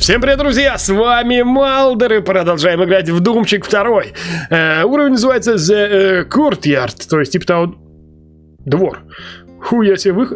Всем привет, друзья! С вами Малдер, и продолжаем играть в Думчик 2. Уровень называется The Courtyard, то есть типа того... Двор. Я себе выход...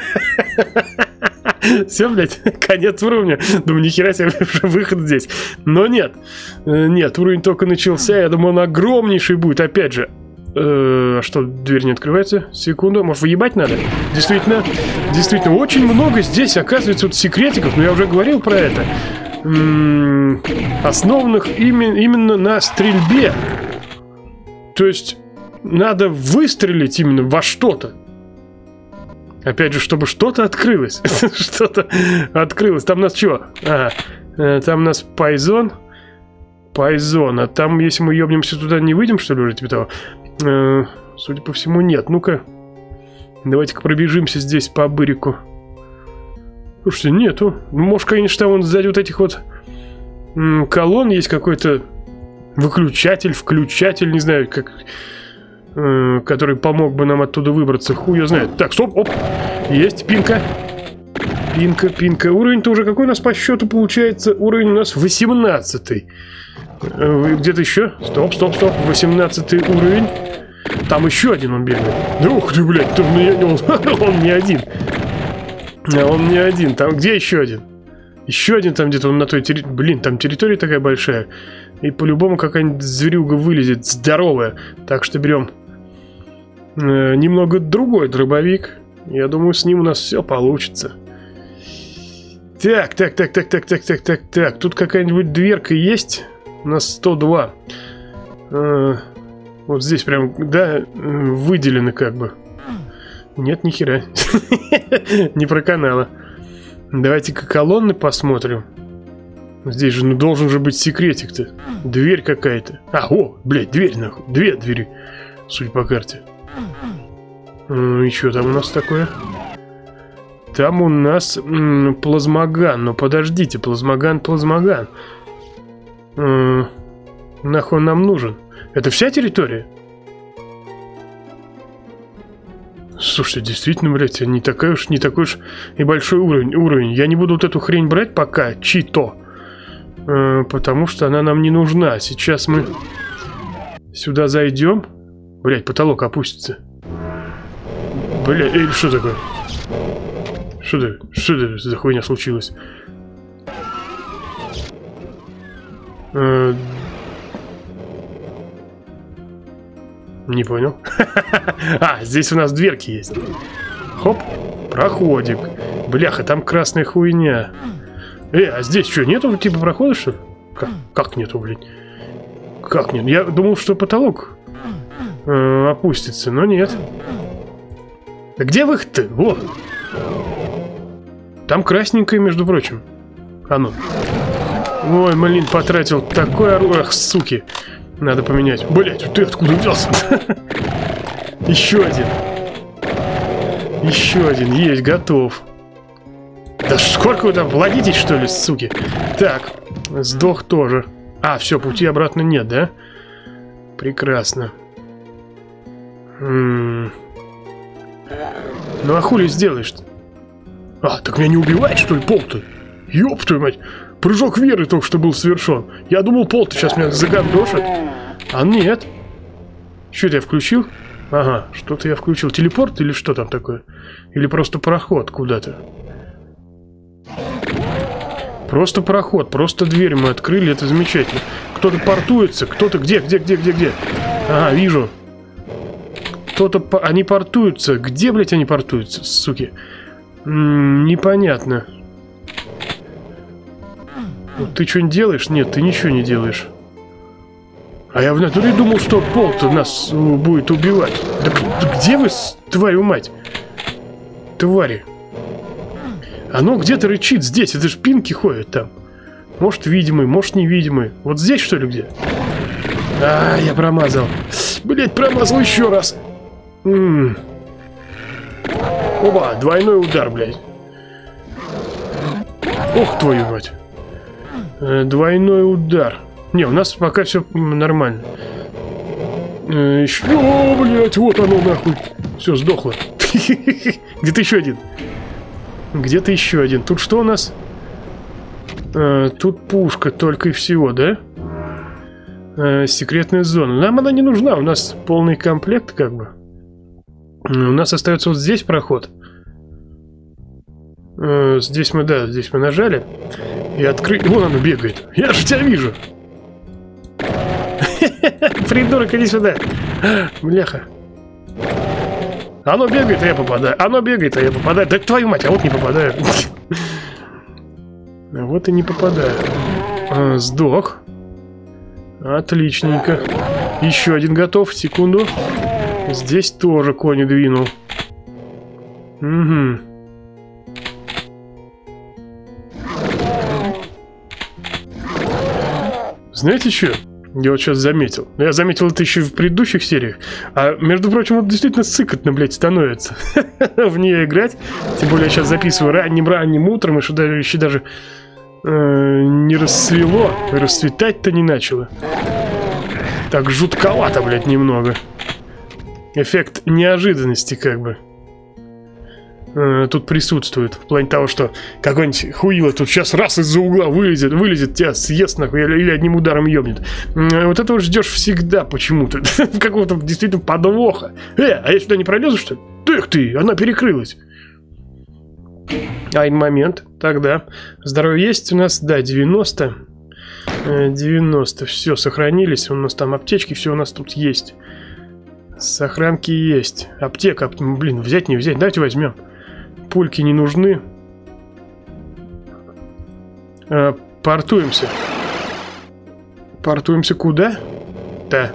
Все, блядь, конец уровня. Думаю, нихера себе выход здесь. Но нет. Нет, уровень только начался. Я думаю, он огромнейший будет. Опять же. Что, дверь не открывается? Секунду. Может, выебать надо? Действительно. Действительно, очень много здесь, оказывается, вот секретиков. Но я уже говорил про это. Основанных именно на стрельбе. То есть, надо выстрелить именно во что-то. Опять же, чтобы что-то открылось. Что-то открылось. Там у нас что? Там у нас Пайзон. Пайзон. А там, если мы ебнемся туда, не выйдем, что ли, уже типа того? Судя по всему, нет. Ну-ка. Давайте-ка пробежимся здесь по бырику. Слушайте, нету. Может, конечно, там вон сзади вот этих вот колонн есть какой-то выключатель, включатель, не знаю, как... который помог бы нам оттуда выбраться. Хуй ее знает. Так, стоп, оп. Есть, пинка. Пинка, пинка. Уровень-то уже какой у нас по счету получается? Уровень у нас 18-й. Где-то еще? Стоп, стоп, стоп. 18-й уровень. Там еще один он бегает. Да ух ты, блядь, он не один. Он не один. Там где еще один? Еще один там где-то он на той территории. Блин, там территория такая большая. И по-любому какая-нибудь зверюга вылезет. Здоровая. Так что берем немного другой дробовик. Я думаю, с ним у нас все получится. Так. Тут какая-нибудь дверка есть? У нас 102. Вот здесь прям, да, выделены как бы. Нет, нихера. Не проканало. Давайте-ка колонны посмотрим. Здесь же, ну, должен же быть секретик-то. Дверь какая-то. О, блядь, дверь нахуй. Две двери, судя по карте. И что там у нас такое? Там у нас плазмоган. Но подождите, плазмоган. Нахуй он нам нужен? Это вся территория? Слушайте, действительно, блядь, не такой уж и большой уровень. Я не буду вот эту хрень брать пока, чито. Потому что она нам не нужна. Сейчас мы сюда зайдем. Блядь, потолок опустится. Блядь, что такое? Что это за хуйня случилась? Не понял. Здесь у нас дверки есть. Хоп, проходик. Бляха, там красная хуйня. А здесь что, нету типа прохода, что ли? Как нету, блин? Как нет? Я думал, что потолок опустится, но нет. Да где выход-то? Вот. Там красненькое, между прочим. Ну. Ой, блин, потратил такое оружие. Ах, суки. Надо поменять. Блять, ты откуда взялся? Еще один. Еще один. Есть, готов. Да сколько вы там плодитесь, что ли, суки? Так, сдох тоже. Все, пути обратно нет, да? Прекрасно. Ну а хули сделаешь-то? Так меня не убивает, что ли, пол-то? Ёб твою мать. Прыжок веры только что был совершен. Я думал, пол-то сейчас меня загандошит. А нет. Что-то я включил? Ага, что-то я включил. Телепорт или что там такое? Или просто проход куда-то? Просто проход, просто дверь мы открыли, это замечательно. Кто-то портуется, кто-то... Где? Ага, вижу. Кто-то... Они портуются. Где, блядь, они портуются, суки? Непонятно. Вот ты что-нибудь делаешь? Нет, ты ничего не делаешь. А я в натуре думал, что пол-то нас будет убивать. Да где вы, твою мать? Твари. Оно где-то рычит здесь. Это ж пинки ходят там. Может видимый, может невидимый. Вот здесь, что ли, где? Я промазал. Блять, промазал еще раз. Оба, двойной удар, блядь. Ох, твою мать. Двойной удар. Не, у нас пока все нормально. Еще, блядь, вот оно нахуй. Все, сдохло. Где-то еще один. Где-то еще один. Тут что у нас? Тут пушка только и всего, да? Секретная зона. Нам она не нужна, у нас полный комплект как бы. У нас остается вот здесь проход. Здесь мы, да, здесь мы нажали. И открыть... Вон оно бегает. Я же тебя вижу. Придурок, иди сюда. Бляха. Оно бегает, а я попадаю. Оно бегает, а я попадаю. Да твою мать, а вот не попадаю. Вот и не попадаю. Сдох. Отличненько. Еще один готов. Секунду. Здесь тоже конь двинул. Угу. Знаете что? Я вот сейчас заметил. Я заметил это еще в предыдущих сериях. А, между прочим, вот действительно сыкотно, блядь, становится в нее играть. Тем более я сейчас записываю ранним утром, и что еще даже не рассвело. Расцветать-то не начало. Так жутковато, блядь, немного. Эффект неожиданности, как бы. Тут присутствует. В плане того, что какой-нибудь хуило тут сейчас раз из-за угла вылезет, тебя съест нахуй, или одним ударом ёбнет. Вот этого ждешь всегда почему-то. Какого-то действительно подвоха. А я сюда не пролезу, что ли? Эх ты, она перекрылась. Ай, момент. Тогда. Здоровье есть у нас, да, 90. 90. Все, сохранились. У нас там аптечки, все у нас тут есть. Сохранки есть. Аптека, блин, взять не взять. Давайте возьмем. Пульки не нужны. Портуемся. Портуемся куда? Да.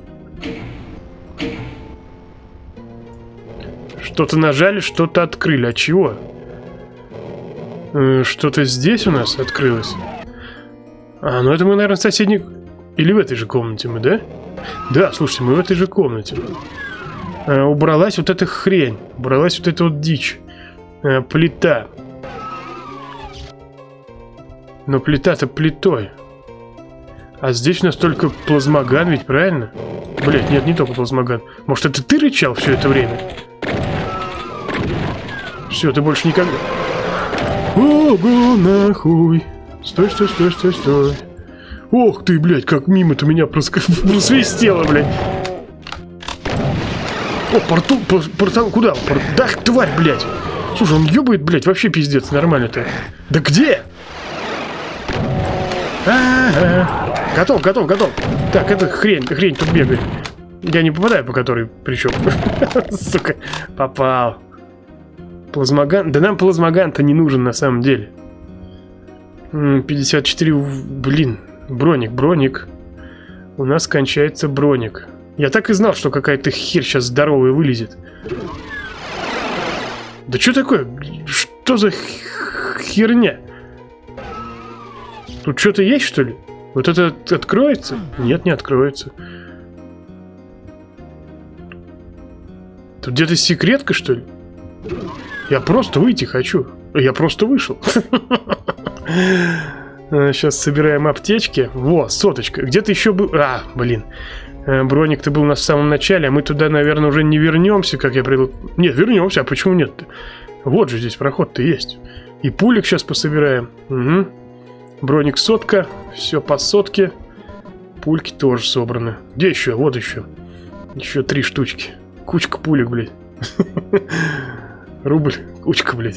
Что-то нажали, что-то открыли. А чего? Что-то здесь у нас открылось. Ну это мы, наверное, в соседней... Или в этой же комнате мы, да? Да, слушайте, мы в этой же комнате. Убралась вот эта хрень. Убралась вот эта вот дичь. Плита. Но плита-то плитой. А здесь у нас только плазмоган, ведь правильно? Блять, нет, не только плазмоган. Может, это ты рычал все это время? Все, ты больше никогда... Ого, нахуй. Стой, стой, стой, стой, стой. Ох ты, блядь, как мимо-то меня просвистело, блядь. О, портал, куда? Да, тварь, блядь. Слушай, он ёбает, блядь, вообще пиздец, нормально-то. Да где? Готов, готов, готов. Так, это хрень тут бегает. Я не попадаю, по которой, причем. Сука, попал. Плазмоган? Да нам плазмоган-то не нужен на самом деле. 54, блин. Броник. У нас кончается броник. Я так и знал, что какая-то херь сейчас здоровая вылезет. Да что такое? Что за херня? Тут что-то есть, что ли? Вот это откроется? Нет, не откроется. Тут где-то секретка, что ли? Я просто выйти хочу. Я просто вышел. Сейчас собираем аптечки. Во, соточка. Где-то еще был... блин. Броник-то был у нас в самом начале, а мы туда, наверное, уже не вернемся, как я предлагал. Нет, вернемся, а почему нет-то? Вот же здесь проход-то есть. И пулек сейчас пособираем. Угу. Броник сотка. Все по сотке. Пульки тоже собраны. Где еще? Вот еще. Еще 3 штучки. Кучка пулек, блядь. Рубль. Кучка, блядь.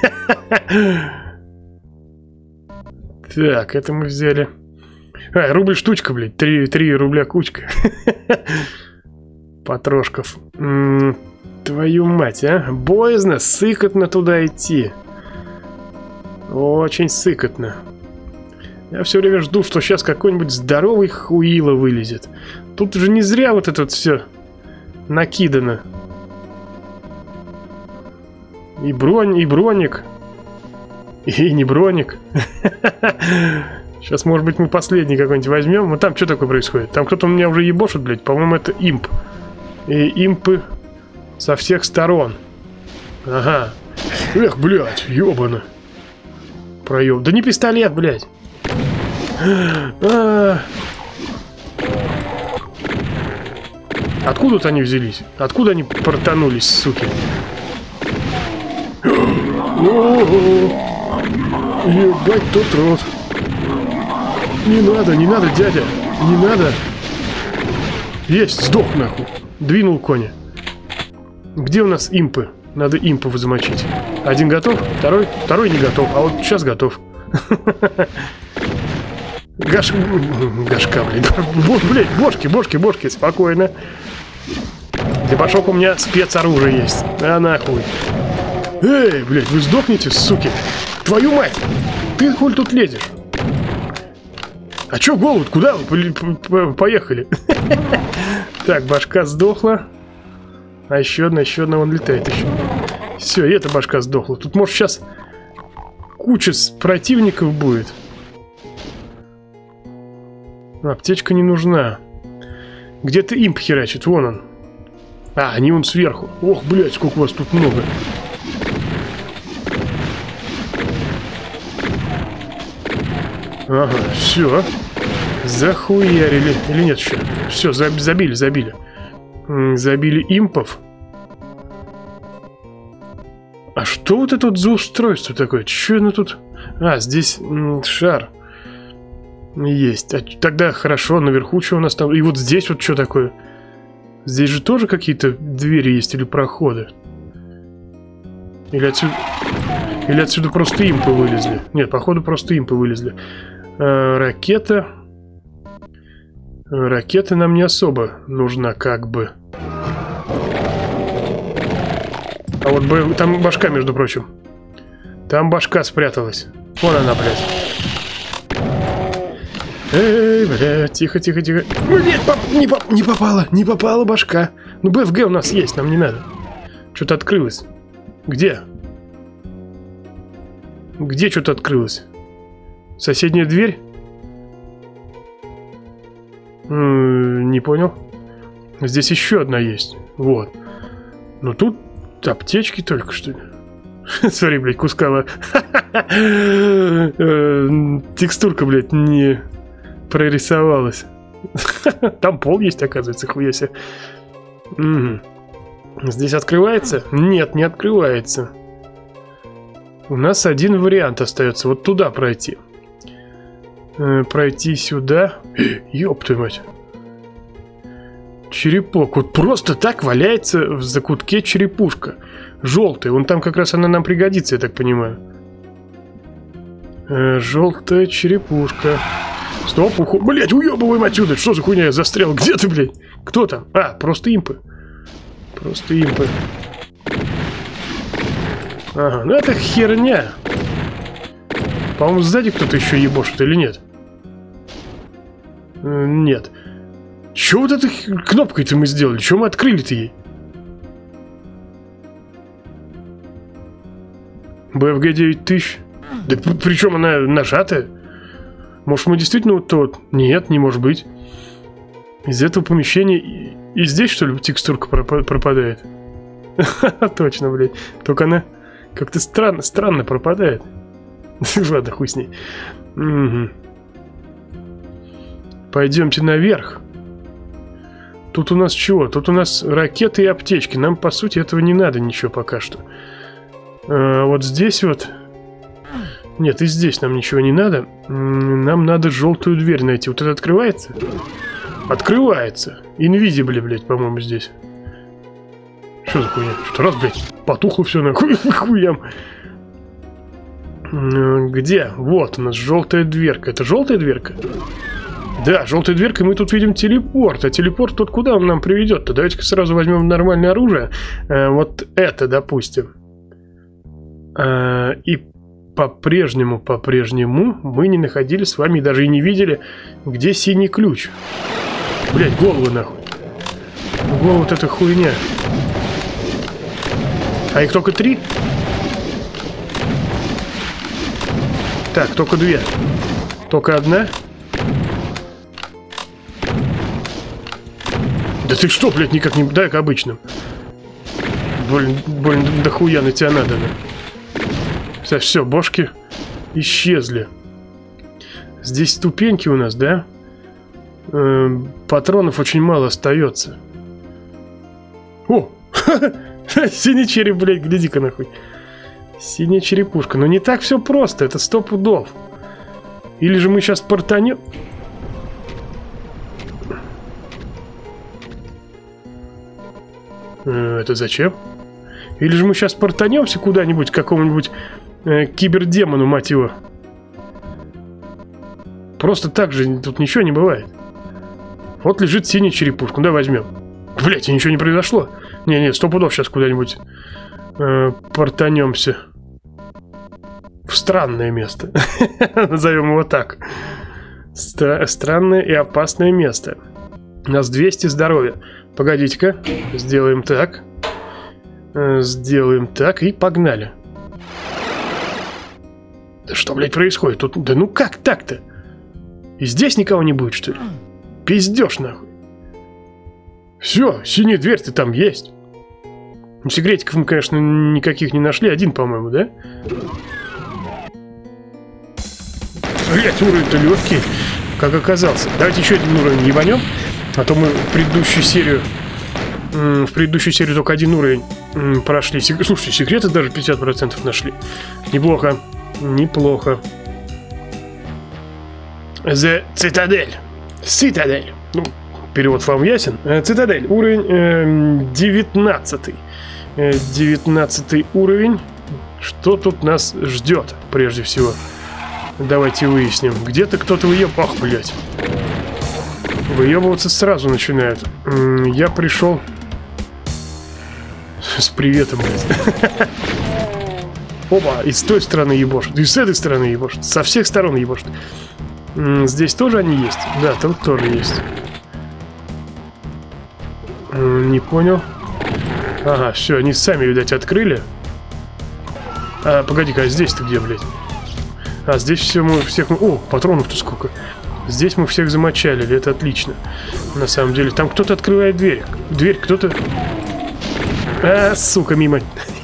Так, это мы взяли. Рубль штучка, блядь. 3 рубля кучка. Потрошков. Твою мать, а? Боязно, сыкотно туда идти. Очень сыкотно. Я все время жду, что сейчас какой-нибудь здоровый хуило вылезет. Тут уже не зря вот это вот все накидано. И броник. И не броник. Сейчас, может быть, мы последний какой-нибудь возьмем. Вот там что такое происходит? Там кто-то у меня уже ебошит, блядь. По-моему, это имп. И импы со всех сторон. Ага. Эх, блядь, ебано. Проеб. Да не пистолет, блядь. Откуда-то они взялись? Откуда они портанулись, суки? Ебать, тот рот. Не надо, не надо, дядя. Не надо. Есть, сдох нахуй. Двинул коня. Где у нас импы? Надо импов замочить. Один готов, второй не готов. А вот сейчас готов. Гашка, блин. Блять, бошки, спокойно. Для башок у меня спецоружие есть. А нахуй. Эй, блядь, вы сдохнете, суки. Твою мать. Ты хуй тут лезешь? А чё, голубь, куда вы поехали? Так, башка сдохла. А еще одна, он летает еще. Все, и эта башка сдохла. Тут, может, сейчас куча противников будет. Аптечка не нужна. Где-то имп херачит, вон он. А, они вон сверху. Ох, блядь, сколько вас тут много. Ага, все. Захуярили. Или нет еще? Все, забили. Забили импов. А что вот это вот за устройство такое? Че оно тут? А, здесь шар. Есть. А, тогда хорошо, наверху что у нас там? И вот здесь вот что такое? Здесь же тоже какие-то двери есть или проходы? Или отсюда просто импы вылезли? Нет, походу просто импы вылезли. Ракета. Ракета нам не особо нужна, как бы. А вот там башка, между прочим. Там башка спряталась. Вон она, блядь. Эй, блядь, тихо. Нет, не попала башка. Ну, БФГ у нас есть, нам не надо. Что-то открылось. Где? Где что-то открылось? Соседняя дверь? Не понял. Здесь еще одна есть. Вот. Но тут аптечки только что ли. Смотри, блядь, кускала. Текстурка, блядь, не прорисовалась. Там пол есть, оказывается, хуя себе. Здесь открывается? Нет, не открывается. У нас один вариант остается. Вот туда пройти. Пройти сюда. Ёб твою мать. Черепок. Вот просто так валяется в закутке черепушка. Желтая. Вон там как раз она нам пригодится, я так понимаю. Желтая черепушка. Стоп, блять, уебываем отсюда. Что за хуйня, я застрял? Где ты, блядь? Кто там? А, просто импы. Просто импы. Ага, ну это херня. По-моему, сзади кто-то еще ебошит или нет? Нет. Че вот этой кнопкой-то мы сделали? Че мы открыли-то ей? БФГ 9000. Да причем она нажатая. Может, мы действительно вот тот? Нет, не может быть. Из этого помещения и здесь, что ли, текстурка пропадает? Точно, блядь. Только она как-то странно пропадает. Ладно, хуй с ней. Пойдемте наверх. Тут у нас чего? Тут у нас ракеты и аптечки. Нам, по сути, этого не надо ничего пока что. Вот здесь вот... Нет, и здесь нам ничего не надо. Нам надо желтую дверь найти. Вот это открывается? Открывается. Invisible, блядь, по-моему, здесь. Что за хуйня? Что-то раз, блядь, потухло все нахуй. Хуям. Где? Вот у нас желтая дверка. Это желтая дверка? Да, желтая дверка, мы тут видим телепорт. А телепорт тут куда он нам приведет-то? Давайте-ка сразу возьмем нормальное оружие. Вот это, допустим. И по-прежнему мы не находили с вами, даже и не видели, где синий ключ. Блять, голову нахуй. Голову вот эта хуйня. А их только 3? Так, только 2. Только одна? Да ты что, блядь, никак не... Дай к обычным. Блин, дохуя на тебя надо, да? Все, бошки исчезли. Здесь ступеньки у нас, да? Патронов очень мало остается. О! Синий череп, блядь, гляди-ка нахуй. Синяя черепушка. Но не так все просто, это 100 пудов. Или же мы сейчас портанем? Это зачем? Или же мы сейчас портанемся куда-нибудь, к какому-нибудь кибердемону, мать его? Просто так же тут ничего не бывает. Вот лежит синяя черепушка. Ну, давай возьмем. Блять, и ничего не произошло. Не-не, 100 пудов сейчас куда-нибудь портанемся. В странное место. Назовем его так. Странное и опасное место. У нас 200 здоровья. Погодите-ка. Сделаем так. Сделаем так и погнали. Да что, блядь, происходит? Тут, да ну как так-то? И здесь никого не будет, что ли? Пиздешь, нахуй. Все, синяя дверь-то там есть. Ну, секретиков мы, конечно, никаких не нашли. Один, по-моему, да? Блять, уровень-то легкий, как оказался. Давайте еще один уровень ебанем. А то мы в предыдущую серию только один уровень прошли. Слушайте, секреты даже 50% нашли. Неплохо. Неплохо. The Citadel. Citadel. Ну, перевод вам ясен. Цитадель. Уровень 19. 19 уровень. Что тут нас ждет, прежде всего? Давайте выясним. Где-то кто-то выебал. Ах, блядь. Выебываться сразу начинают. Я пришел с приветом, блядь. Опа, и с той стороны ебошут, и с этой стороны ебошут. Со всех сторон ебошут. Здесь тоже они есть? Да, там тоже есть. Не понял. Ага, все, они сами, видать, открыли. А, погоди-ка, а здесь-то где, блядь? А, здесь все мы всех... О, патронов-то сколько. Здесь мы всех замочалили, это отлично. На самом деле, там кто-то открывает дверь. Дверь кто-то... А, сука, мимо.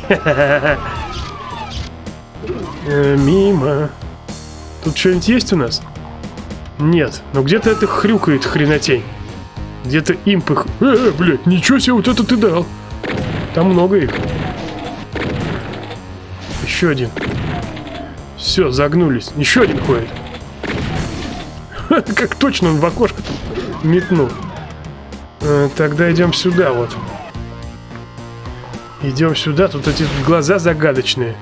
Мимо. Тут что-нибудь есть у нас? Нет, но где-то это хрюкает хренотень. Где-то имп их... блядь, ничего себе, вот это ты дал. Там много их. Еще один. Все, загнулись. Еще один ходит. Как точно он в окошко метнул. Тогда идем сюда вот. Идем сюда. Тут эти глаза загадочные.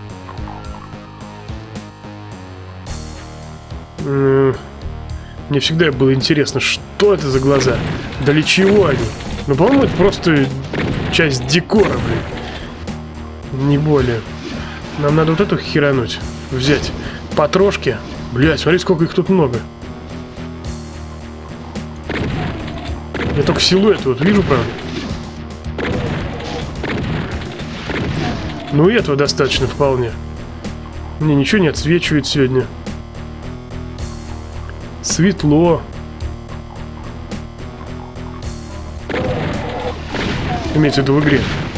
Мне всегда было интересно, что это за глаза. Да для чего они? Ну, по-моему, это просто часть декора, блин. Не более. Нам надо вот эту херануть. Взять потрошки. Блять, смотри, сколько их тут много. Я только силуэт вот вижу, правда. Ну, и этого достаточно вполне. Мне ничего не отсвечивает сегодня. Светло. Имеется в виду в игре.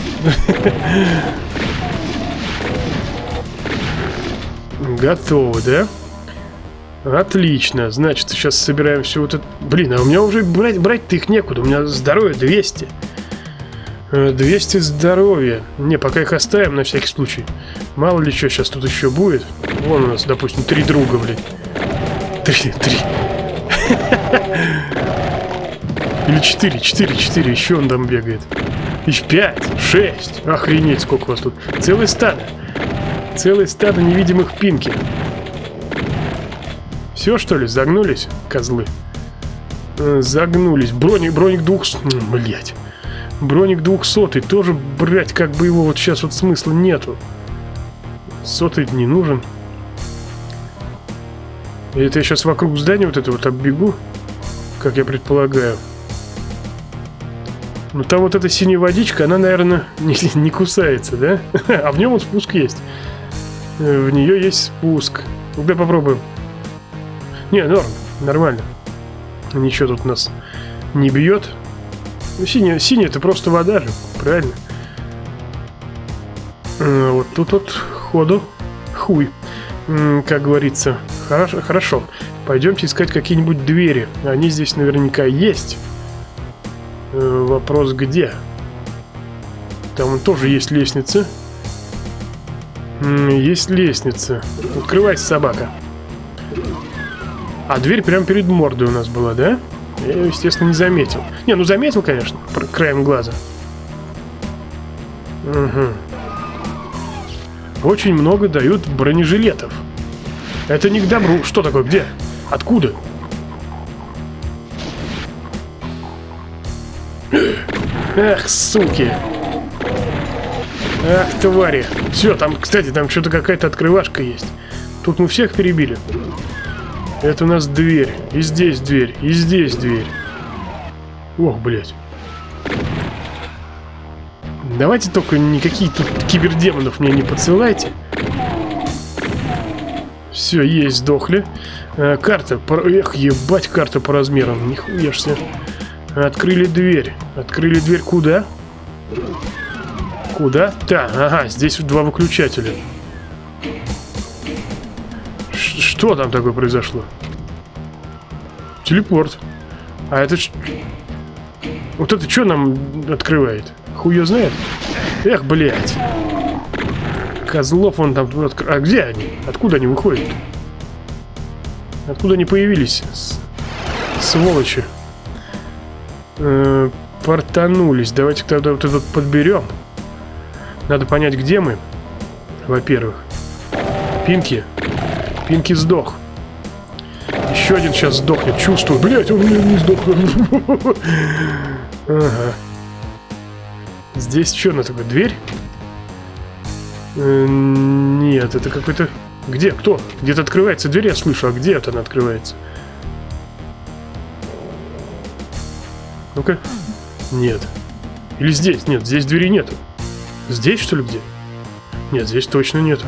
Готово, да? Отлично. Значит, сейчас собираем все вот это. Блин, а у меня уже брать-то их некуда. У меня здоровье 200. 200 здоровья. Не, пока их оставим на всякий случай. Мало ли что сейчас тут еще будет. Вон у нас, допустим, 3 друга, блин. 3. Или 4. Еще он там бегает. Еще 5, 6. Охренеть, сколько у вас тут. Целое стадо. Целое стадо невидимых пинки. Все, что ли? Загнулись, козлы? Загнулись. Броник 200. Блять. Броник 200. Тоже, блять, как бы его вот сейчас вот смысла нету. 100 не нужен. И это я сейчас вокруг здания вот это вот оббегу, как я предполагаю. Ну там вот эта синяя водичка, она, наверное, не кусается, да? А в нем вот спуск есть. В нее есть спуск. Давай попробуем. Не, норм, нормально. Ничего тут нас не бьет. Ну, синяя это просто вода же, правильно? Вот тут вот ходу хуй, как говорится. Хорошо. Пойдемте искать какие-нибудь двери. Они здесь наверняка есть. Вопрос где? Там тоже есть лестница. Есть лестница. Открывайся, собака. А дверь прямо перед мордой у нас была, да? Я ее, естественно, не заметил. Не, ну заметил, конечно, краем глаза. Угу. Очень много дают бронежилетов. Это не к добру. Что такое? Где? Откуда? Эх, суки. Ах, твари. Все, там, кстати, там что-то какая-то открывашка есть. Тут мы всех перебили. Это у нас дверь. И здесь дверь. И здесь дверь. Ох, блядь. Давайте только никакие тут кибердемонов мне не подсылайте. Все, есть, сдохли. Карта. Эх, ебать, карта по размерам. Нихуя ж себе. Открыли дверь. Открыли дверь куда? Куда? Да, ага, здесь 2 выключателя. Что там такое произошло? Телепорт. А это... Вот это что нам открывает? Хуй её знает. Эх, блядь. Козлов вон там... А где они? Откуда они выходят? Откуда они появились? Сволочи. Портанулись. Давайте тогда вот этот подберем. Надо понять, где мы. Во-первых. Пинки. Пинки сдох. Еще один сейчас сдохнет. Чувствую. Блять, он не сдох. Ага. Здесь что на такое? Дверь? Нет, это какой-то... Где? Кто? Где-то открывается дверь, я слышу. А где это она открывается? Ну-ка. Нет. Или здесь? Нет, здесь двери нету. Здесь, что ли, где? Нет, здесь точно нету.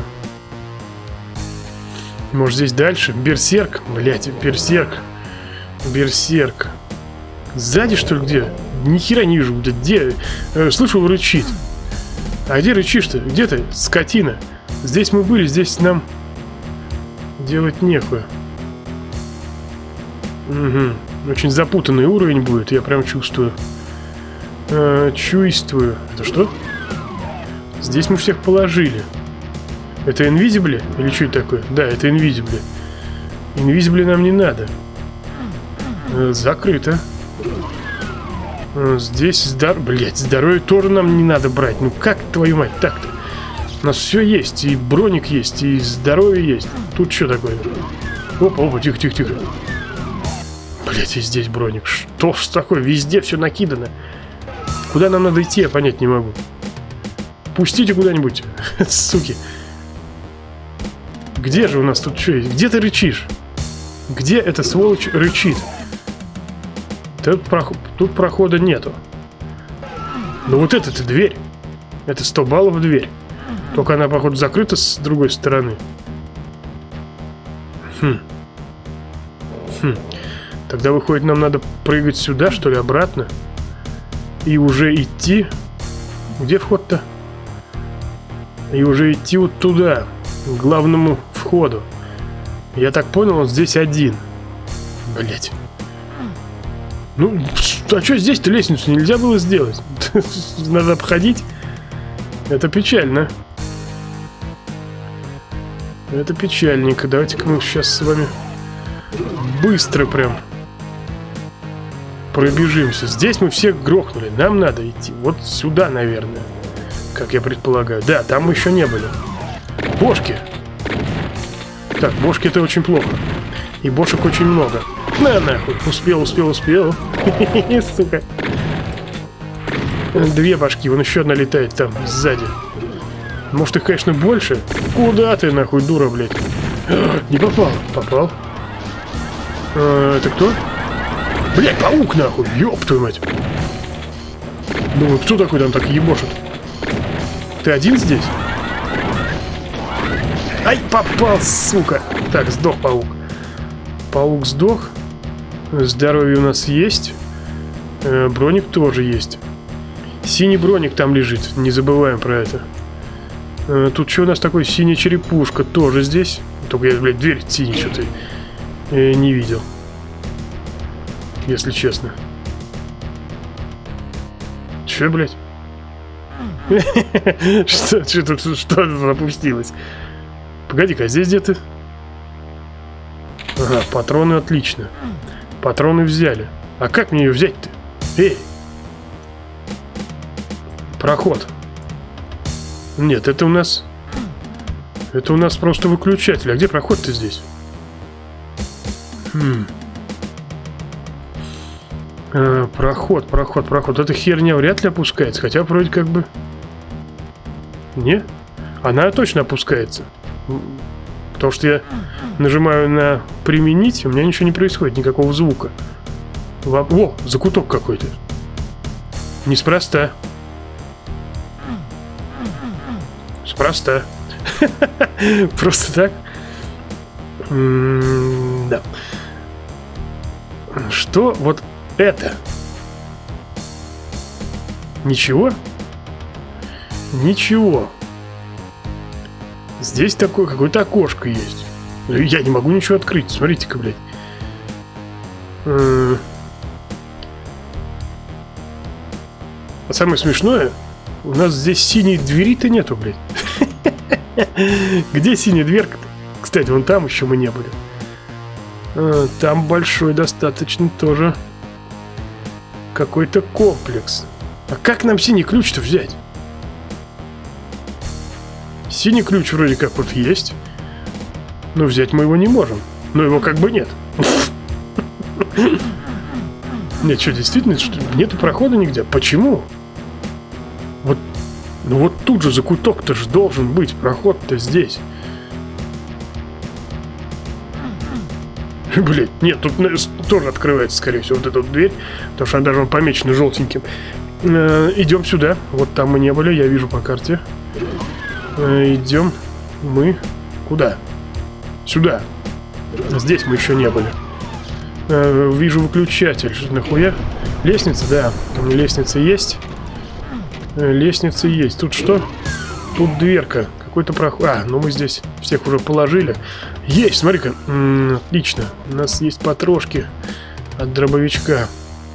Может, здесь дальше? Берсерк? Блять, берсерк. Берсерк. Сзади, что ли, где? Ни хера не вижу. Где? Слышу, рычит. А где рычишь-то? Где ты, скотина? Здесь мы были, здесь нам делать нехуй. Угу. Очень запутанный уровень будет, я прям чувствую. Чувствую. Это что? Здесь мы всех положили. Это инвизибли? Или что это такое? Да, это инвизибли. Инвизибли нам не надо. Закрыто. Здесь блять, здоровье тоже нам не надо брать. Ну как, твою мать, так-то? У нас все есть. И броник есть, и здоровье есть. Тут что такое? Опа, опа, тихо, тихо, тихо. Блять, и здесь броник. Что ж такое? Везде все накидано. Куда нам надо идти, я понять не могу. Пустите куда-нибудь, суки. Где же у нас тут что есть? Где ты рычишь? Где эта сволочь рычит? Тут прохода нету. Ну вот это-то дверь. Это 100 баллов дверь. Только она, походу, закрыта с другой стороны. Тогда, выходит, нам надо прыгать сюда, что ли, обратно. И уже идти. Где вход-то? И уже идти вот туда, к главному входу. Я так понял, он здесь один. Блять. Ну, а что здесь-то лестницу нельзя было сделать? Надо обходить. Это печально. Это печальненько. Давайте-ка мы сейчас с вами быстро прям пробежимся. Здесь мы всех грохнули. Нам надо идти вот сюда, наверное. Как я предполагаю. Да, там мы еще не были. Бошки. Так, бошки это очень плохо. И бошек очень много. На нахуй. Успел. Сука. 2 башки. Вон еще одна летает там, сзади. Может их, конечно, больше. Куда ты, нахуй, дура, блядь? Не попал. Попал. Это кто? Блядь, паук, нахуй. Ёб твою мать. Думаю, кто такой там так ебошит? Ты один здесь? Ай, попал, сука. Так, сдох паук. Паук сдох. Здоровье у нас есть. Броник тоже есть. Синий броник там лежит. Не забываем про это. Тут что у нас такое? Синяя черепушка тоже здесь. Только я, блядь, дверь синий что-то не видел. Если честно. Че, блядь? Что тут запустилось? Погоди-ка, а здесь где ты? Ага, патроны отлично. Патроны взяли. А как мне ее взять-то? Эй! Проход. Нет, это у нас... Это у нас просто выключатель. А где проход-то здесь? Проход. Эта херня вряд ли опускается. Хотя вроде как бы... Не? Она точно опускается. Потому что я нажимаю на применить, у меня ничего не происходит, никакого звука. О, закуток какой-то. Неспроста. Спроста. Просто так. Да. Что вот это? Ничего? Ничего. Здесь такое какое-то окошко есть. Я не могу ничего открыть. Смотрите-ка, блядь. А самое смешное, у нас здесь синей двери-то нету, блядь. Где синяя дверка-то? Кстати, вон там еще мы не были. Там большой достаточно тоже какой-то комплекс. А как нам синий ключ-то взять? Синий ключ вроде как вот есть. Но взять мы его не можем. Но его как бы нет. Нет, что, действительно, нету прохода нигде? Почему? Вот, ну вот тут же закуток-то же должен быть. Проход-то здесь. Блин, нет, тут тоже открывается, скорее всего, вот эта вот дверь. Потому что она даже помечена желтеньким. Идем сюда. Вот там мы не были, я вижу по карте. Идем мы куда? Сюда. Здесь мы еще не были. Вижу выключатель. Нахуя? Лестница, да. Лестница есть. Лестница есть. Тут что? Тут дверка. Какой-то проход. А, ну мы здесь всех уже положили. Есть, смотри-ка. Отлично. У нас есть патрошки от дробовичка.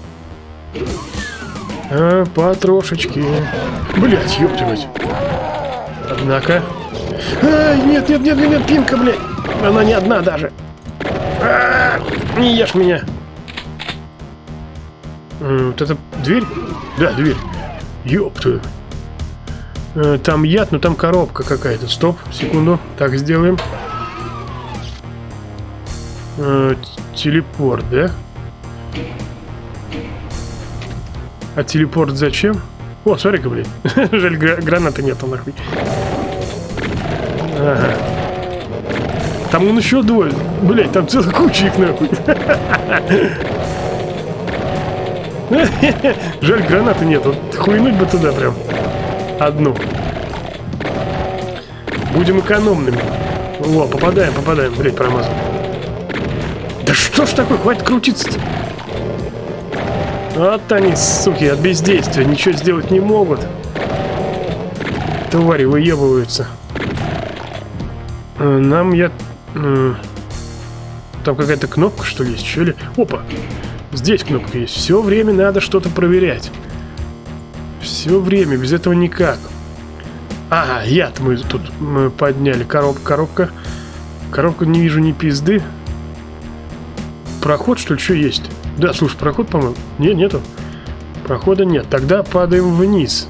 Патрошечки. Блять, ёптывать. Однако... нет, пинка, блядь. Она не одна даже. Не ешь меня. Вот это дверь? Да, дверь. Ёптую. Там яд, но там коробка какая-то. Стоп, секунду. Так, сделаем. Телепорт, да? А телепорт зачем? О, смотри-ка, блин. Жаль, гранаты нету, нахуй. Ага. Там он еще двое. Блять, там целая куча их, нахуй. Жаль, гранаты нет. Вот хуйнуть бы туда прям. Одну. Будем экономными. О, попадаем. Блять, промазал. Да что ж такое? Хватит крутиться-то. Вот они, суки, от бездействия. Ничего сделать не могут. Твари выебываются. Нам там какая-то кнопка, что ли, есть? Что ли? Опа! Здесь кнопка есть. Все время надо что-то проверять. Все время, без этого никак. Ага, яд мы тут подняли. Коробка. Коробка, не вижу ни пизды. Проход, что ли, что есть? Да, слушай, проход, по-моему. Нету. Прохода нет. Тогда падаем вниз.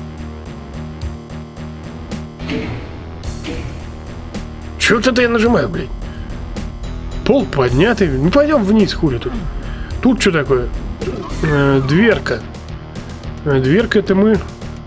Чё-то я нажимаю, блядь. Пол поднятый. Ну пойдем вниз, хули тут. Тут что такое? Дверка. Дверка это мы...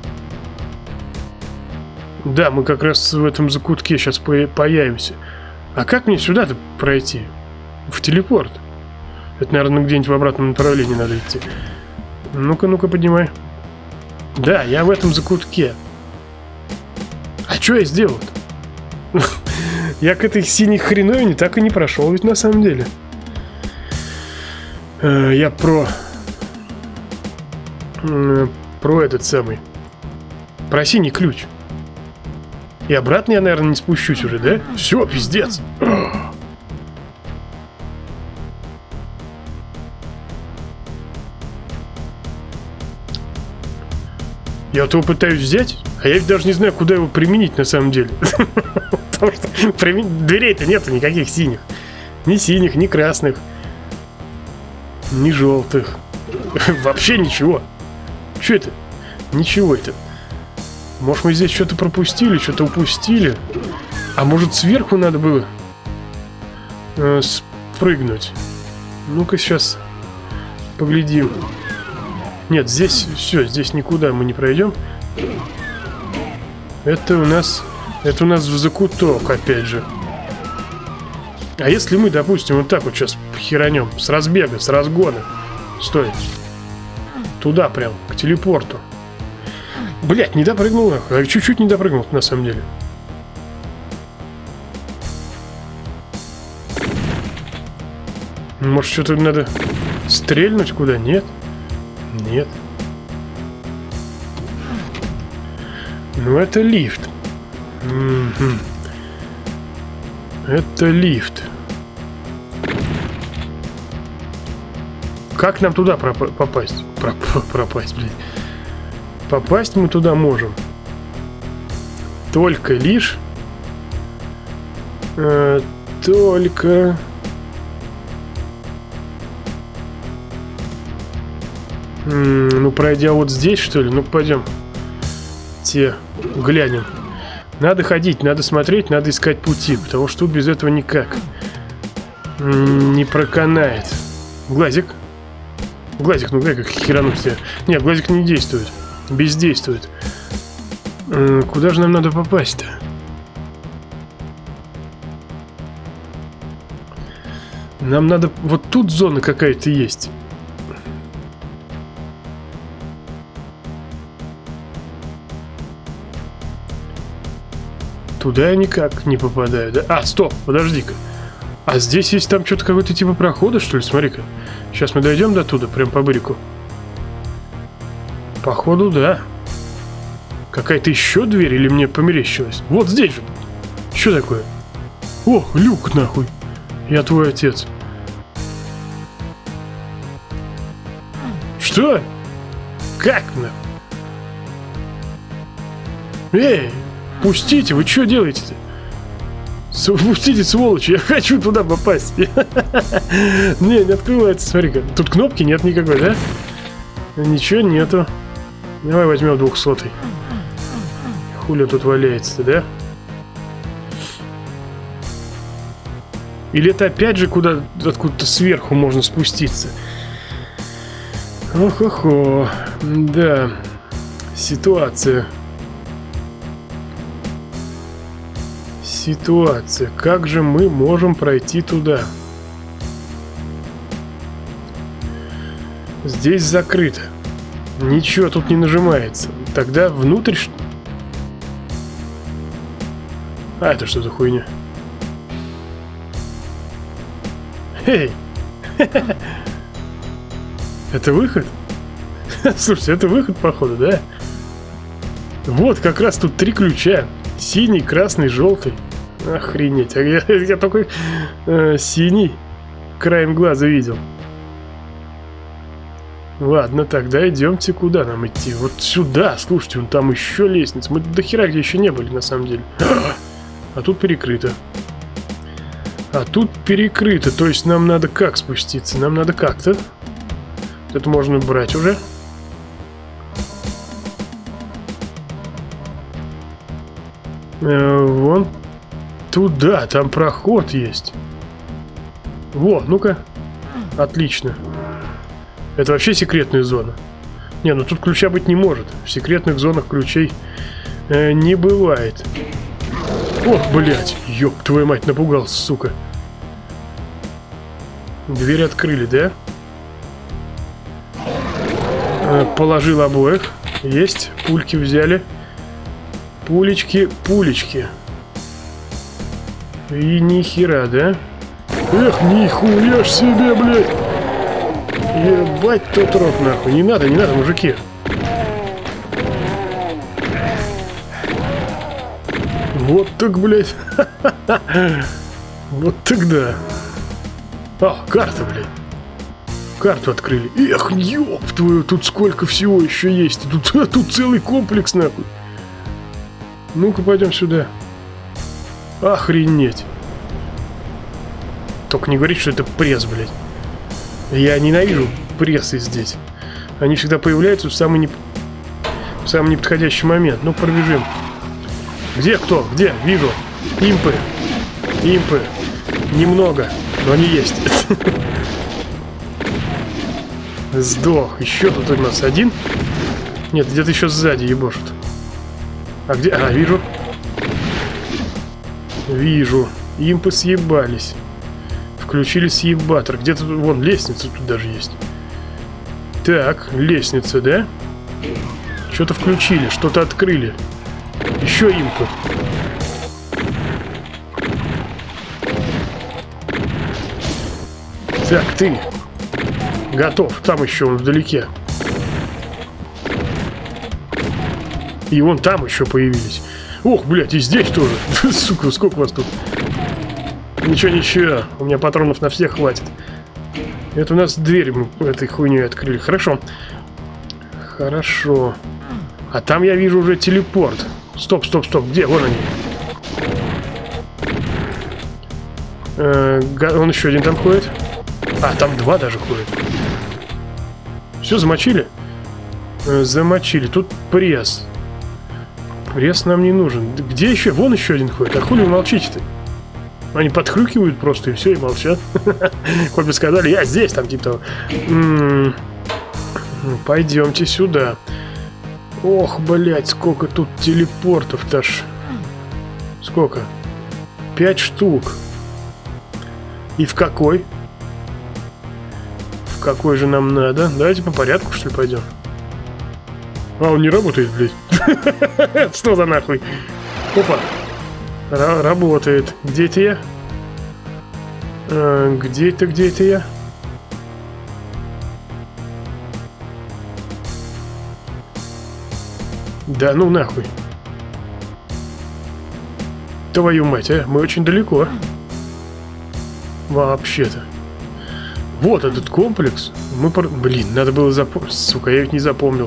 Да, мы как раз в этом закутке сейчас появимся. А как мне сюда-то пройти? В телепорт. Это, наверное, где-нибудь в обратном направлении надо идти. Ну-ка, поднимай. Да, я в этом закутке. А что я сделал-то? Я к этой синей хреновине так и не прошел, ведь на самом деле. Я про этот самый. Про синий ключ. И обратно я, наверное, не спущусь уже, да? Все, пиздец. Я вот его пытаюсь взять, а я ведь даже не знаю, куда его применить на самом деле. Потому что дверей-то нету никаких синих. Ни синих, ни красных. Ни желтых. Вообще ничего. Что это? Ничего это. Может, мы здесь что-то пропустили, что-то упустили. А может, сверху надо было спрыгнуть? Ну-ка, сейчас поглядим. Нет, здесь все, здесь никуда мы не пройдем. Это у нас в закуток, опять же. А если мы, допустим, вот так вот сейчас херанем, с разбега, с разгона. Стой. Туда прям, к телепорту. Блять, не допрыгнул нахуй. Чуть-чуть не допрыгнул, на самом деле. Может, что-то надо стрельнуть куда? Нет? Нет. Ну, это лифт. Это лифт. Как нам туда попасть? Пропасть, блядь. Попасть мы туда можем. Только лишь... только... ну, пройдя вот здесь, что ли? Ну, пойдем. Глянем. Надо ходить, надо смотреть, надо искать пути, потому что тут без этого никак не проканает. Глазик. Глазик, ну дай как херануть тебя. Нет, глазик не действует. Бездействует. Куда же нам надо попасть-то? Нам надо... Вот тут зона какая-то есть. Туда я никак не попадаю, да? А, стоп, подожди-ка. А здесь есть там что-то какой-то типа прохода, что ли? Смотри-ка. Сейчас мы дойдем до туда, прям по брику. Походу, да. Какая-то еще дверь или мне померещилась? Вот здесь же. Что такое? О, люк нахуй. Я твой отец. Что? Как нахуй? Эй! Пустите, вы что делаете-то? Пустите, сволочи, я хочу туда попасть. Не открывается, смотри-ка. Тут кнопки нет никакой, да? Ничего нету. Давай возьмем 200-й. Хули тут валяется-то, да? Или это опять же откуда-то сверху можно спуститься? Ох-охо. Да. Ситуация. Ситуация. Как же мы можем пройти туда? Здесь закрыто. Ничего тут не нажимается. Тогда внутрь... А, это что за хуйня? Эй! Это выход? Слушайте, это выход, походу, да? Вот, как раз тут 3 ключа. Синий, красный, желтый. Охренеть. А я только синий краем глаза видел. Ладно, тогда идемте. Куда нам идти? Вот сюда. Слушайте, вон там еще лестница. Мы до хера где еще не были, на самом деле. А тут перекрыто. А тут перекрыто. То есть нам надо как спуститься? Нам надо как-то. Это можно брать уже. Вон туда, там проход есть. Во, ну-ка. Отлично. Это вообще секретная зона. Не, ну тут ключа быть не может. В секретных зонах ключей не бывает. Ох, блядь, ёб твою мать, напугался, сука. Дверь открыли, да? Положил обоих. Есть, пульки взяли. Пулечки, пулечки. И нихера, да? Эх, нихуя ж себе, блядь. Ебать тот рот, нахуй. Не надо, мужики. Вот так, блядь. Вот тогда. А, карта, блядь. Карту открыли. Эх, ёб твою, тут сколько всего еще есть. Тут целый комплекс, нахуй. Ну-ка, пойдем сюда. Охренеть. Только не говорит, что это пресс, блядь. Я ненавижу прессы здесь. Они всегда появляются в самый неподходящий момент. Ну, пробежим. Где кто? Где? Вижу. Импы. Импы. Немного, но они есть. Сдох. Еще тут у нас один. Нет, где-то еще сзади ебошут. А где? А, вижу. Вижу. Импы съебались. Включили съебатор. Где-то вон лестница тут даже есть. Так, лестница, да? Что-то включили, что-то открыли. Еще импы. Так, ты готов. Там еще он вдалеке. И вон там еще появились. Ох, блядь, и здесь тоже. Сука, сколько вас тут? Ничего, ничего. У меня патронов на всех хватит. Это у нас дверь мы этой хуйней открыли. Хорошо. Хорошо. А там я вижу уже телепорт. Стоп, стоп, стоп. Где? Вон они. Он еще один там ходит. А, там два даже ходят. Все, замочили? Замочили. Тут пресс. Пресс нам не нужен. Где еще? Вон еще один ходит. А хули вы молчите-то? Они подхрюкивают просто и все, и молчат. Хоть бы сказали, я здесь, там типа. Пойдемте сюда. Ох, блядь, сколько тут телепортов-то ж. Сколько? 5 штук. И в какой? В какой же нам надо? Давайте по порядку, что ли, пойдем. А, он не работает, блядь. Что за нахуй? Опа. Работает. Где это я? Где это я? Да ну нахуй. Твою мать, а? Мы очень далеко. Вообще-то. Вот этот комплекс. Блин, надо было запомнить. Сука, я ведь не запомнил.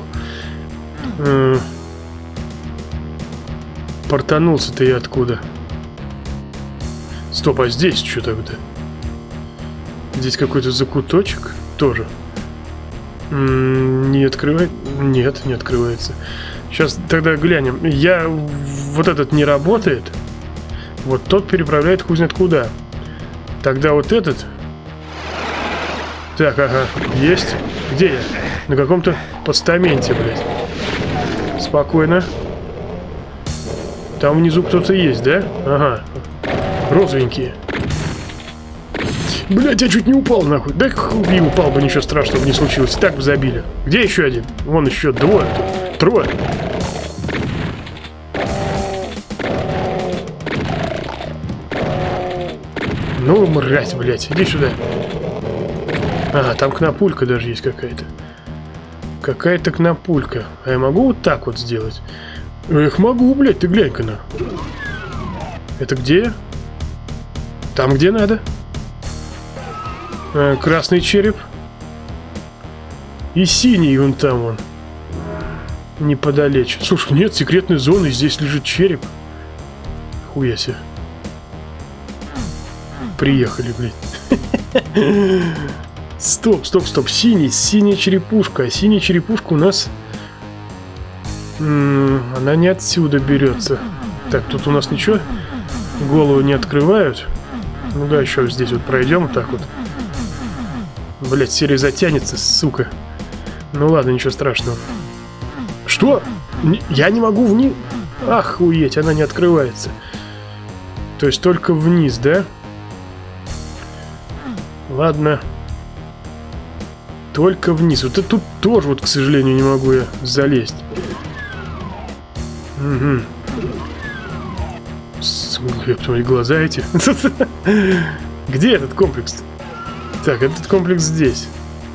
Портанулся-то я откуда? Стоп, а здесь что тогда? Здесь какой-то закуточек тоже. Не открывает? Нет, не открывается. Сейчас тогда глянем. Вот этот не работает. Вот тот переправляет хуй знает куда. Тогда вот этот. Так, ага, есть. Где я? На каком-то постаменте, блядь. Спокойно. Там внизу кто-то есть, да? Ага. Розовенькие. Блядь, я чуть не упал, нахуй. Да хуй упал бы, ничего страшного не случилось. Так бы забили. Где еще один? Вон еще двое. Трое. Ну, мразь, блядь. Иди сюда. Ага, там кнопулька даже есть какая-то. Какая-то кнопулька. А я могу вот так вот сделать? Эх, могу, блядь, ты глянь-ка на. Это где? Там, где надо. Красный череп. И синий вон там вон. Неподалече. Слушай, нет секретной зоны, здесь лежит череп. Хуя себе. Приехали, блядь. Стоп, стоп, стоп. Синяя черепушка. А синяя черепушка у нас... она не отсюда берется. Так, тут у нас ничего? Голову не открывают. Ну да, еще здесь вот пройдем вот так вот. Блять, серия затянется, сука. Ну ладно, ничего страшного. Что? Я не могу вниз... Охуеть, она не открывается. То есть только вниз, да? Ладно. Только вниз. Вот это тут тоже, вот, к сожалению, не могу я залезть. Угу. Сука, глаза эти. Где этот комплекс? Так, этот комплекс здесь.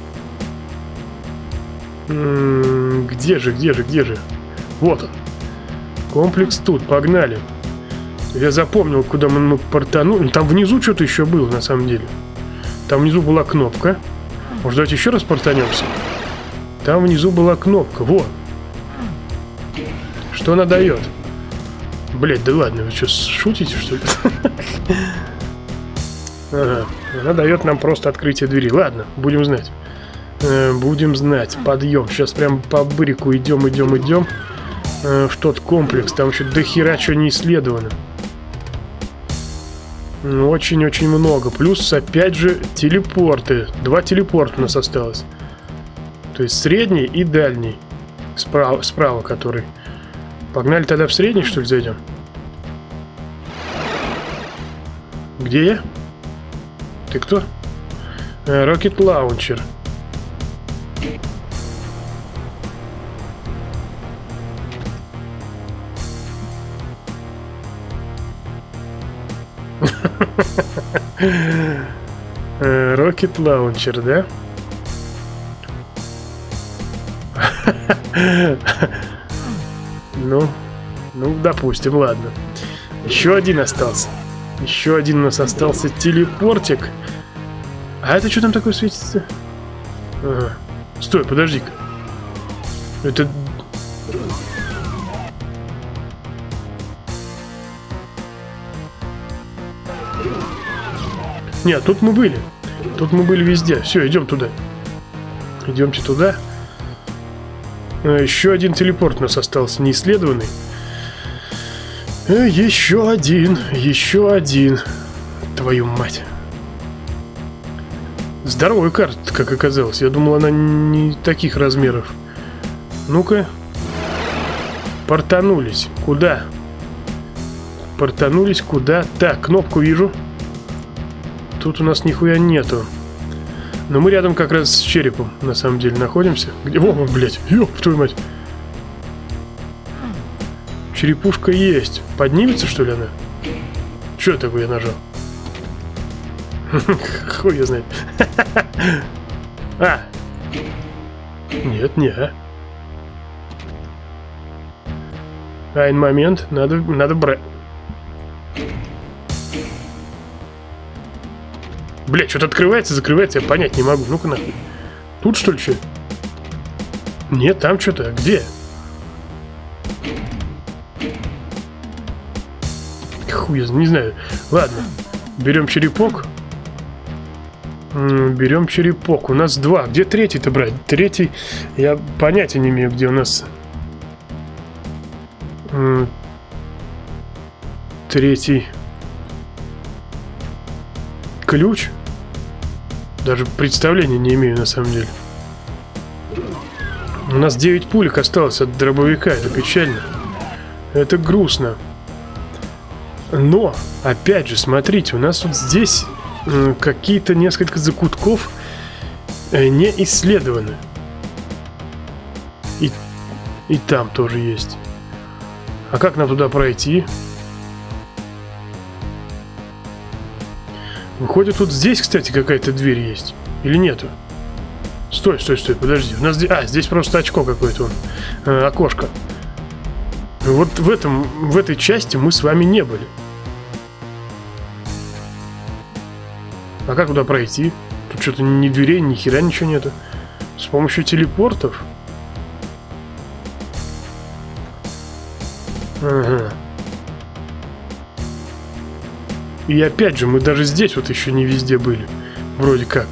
Где же? Вот он. Комплекс тут, погнали. Я запомнил, куда мы портанули. Там внизу что-то еще было, на самом деле. Там внизу была кнопка. Может, давайте еще раз портанемся? Там внизу была кнопка, вот. Что она дает? Блять, да ладно, вы что, шутите, что ли? Ага. Она дает нам просто открытие двери. Ладно, будем знать. Будем знать. Подъем. Сейчас прям по бырику идем. В тот комплекс. Там еще до хера чего не исследовано. Очень-очень много. Плюс, опять же, телепорты. 2 телепорта у нас осталось. То есть средний и дальний. Справа который. Погнали тогда в средний, что ли, зайдем? Где я? Ты кто? Rocket Launcher. Rocket Launcher, да? Ну, допустим, ладно. Еще один остался. Еще один у нас остался телепортик. А это что там такое светится? Ага. Стой, подожди-ка. Это... Нет, тут мы были. Тут мы были везде. Все, идем туда. Идемте туда. Еще один телепорт у нас остался, неисследованный. Еще один. Твою мать. Здоровая карта, как оказалось. Я думал, она не таких размеров. Ну-ка. Портанулись. Куда? Портанулись куда? Так, кнопку вижу. Тут у нас нихуя нету. Но мы рядом как раз с черепом, на самом деле, находимся. Где? О, блядь, ёб твою мать. Черепушка есть. Поднимется, что ли, она? Что такое я нажал? Хуй я знает. А! Нет, не. Айн момент. Надо брать. Блять, что-то открывается, закрывается, я понять не могу. Ну-ка нахуй. Тут что ли что? Нет, там что-то. Где? Хуй, не знаю. Ладно. Берем черепок. Берем черепок. У нас 2. Где третий-то брать? Третий. Я понятия не имею, где у нас. Третий. Ключ? Даже представления не имею, на самом деле. У нас 9 пулек осталось от дробовика. Это печально. Это грустно. Но, опять же, смотрите, у нас вот здесь какие-то несколько закутков не исследованы. И там тоже есть. А как нам туда пройти? Выходит, вот здесь, кстати, какая-то дверь есть. Или нету? Стой, подожди. У нас здесь просто очко какое-то. Окошко. Вот в этой части мы с вами не были. А как туда пройти? Тут что-то ни дверей, ни хера ничего нету. С помощью телепортов? Ага. И опять же, мы даже здесь вот еще не везде были. Вроде как.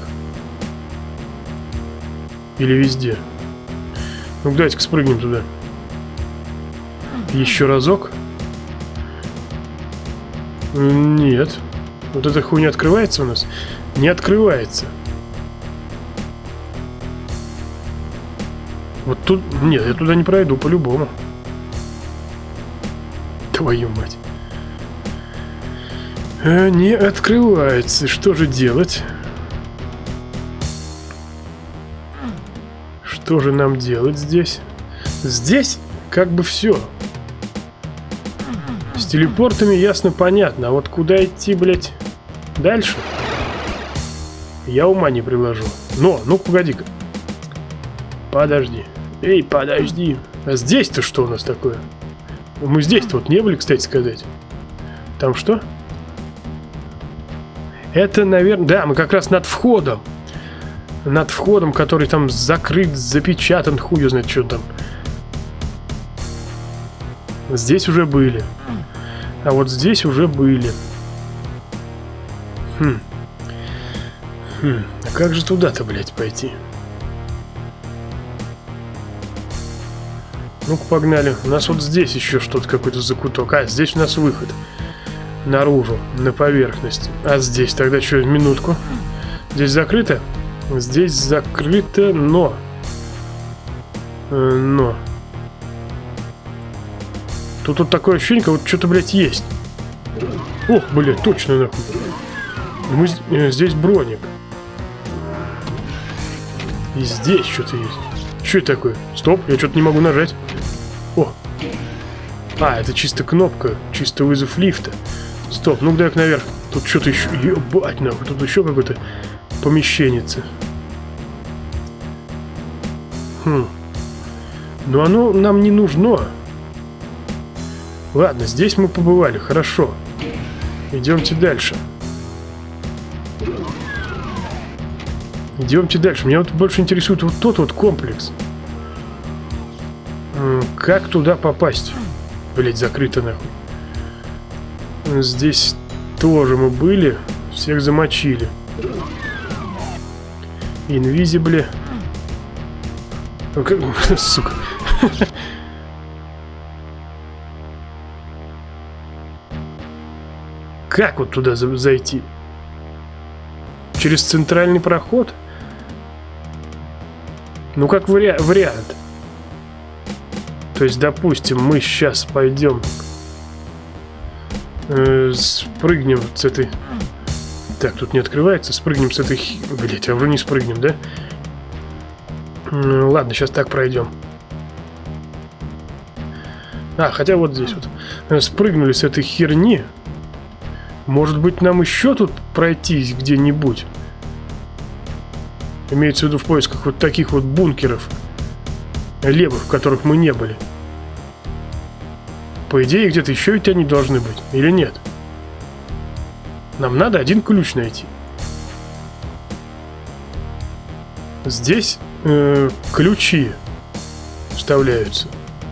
Или везде. Ну, давайте-ка спрыгнем туда. Еще разок. Нет. Вот эта хуйня открывается у нас? Не открывается. Вот тут... Нет, я туда не пройду по-любому. Твою мать. Не открывается. Что же делать? Что же нам делать здесь? Здесь как бы все. С телепортами ясно понятно. А вот куда идти, блядь, дальше? Я ума не приложу. Но, ну погоди-ка. Подожди. Эй, подожди. А здесь-то что у нас такое? Мы здесь-то вот не были, кстати сказать. Там что? Это, наверное... Да, мы как раз над входом. Над входом, который там закрыт, запечатан. Хуй знает, что там. Здесь уже были. А вот здесь уже были. А как же туда-то, блядь, пойти? Ну-ка, погнали. У нас вот здесь еще что-то, какой-то закуток. А, здесь у нас выход. Наружу, на поверхность. А здесь тогда что, минутку. Здесь закрыто? Здесь закрыто, но... Тут вот такое ощущение, как вот что-то, блядь, есть. Ох, блядь, точно, нахуй. Здесь броник. И здесь что-то есть. Что это такое? Стоп, я что-то не могу нажать. О! А, это чисто кнопка. Чисто вызов лифта. Стоп, ну-ка дай-ка наверх. Тут что-то еще... Ебать, нахуй. Тут еще какое-то помещеннице. Но оно нам не нужно. Ладно, здесь мы побывали. Хорошо. Идемте дальше. Идемте дальше. Меня вот больше интересует вот тот вот комплекс. Как туда попасть? Блять, закрыто нахуй. Здесь тоже мы были. Всех замочили. Инвизибли. Сука. Как вот туда зайти? Через центральный проход? Ну, как вариант. То есть, допустим, мы сейчас пойдем, спрыгнем с этой... Так, тут не открывается. Спрыгнем с этой... Блять, а вроде не спрыгнем, да? Ладно, сейчас так пройдем. А, хотя вот здесь вот. Спрыгнули с этой херни. Может быть, нам еще тут пройтись где-нибудь? Имеется в виду в поисках вот таких вот бункеров. Левых, в которых мы не были. По идее, где-то еще ведь они должны быть. Или нет? Нам надо один ключ найти. Здесь ключи вставляются.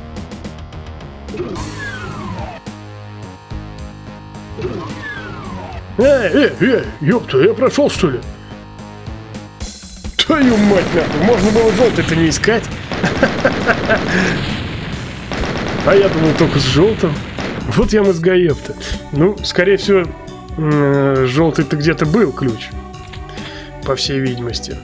Ёпта, я прошел, что ли? Твою мать, нахуй, можно было желтый-то не искать. А я думал только с желтым. Вот я мозгоеб-то. Ну, скорее всего, желтый-то где-то был ключ. По всей видимости.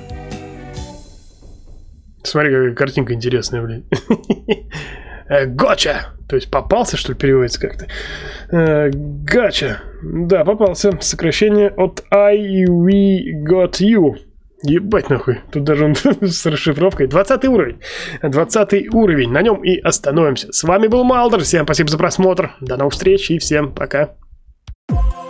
Смотри, какая картинка интересная, блин. Гоча! То есть попался, что ли, переводится как-то? Гача. Да, попался. Сокращение от I, we, got you. Ебать нахуй. Тут даже он с расшифровкой. 20 уровень. 20 уровень. На нем и остановимся. С вами был Малдер. Всем спасибо за просмотр. До новых встреч и всем пока.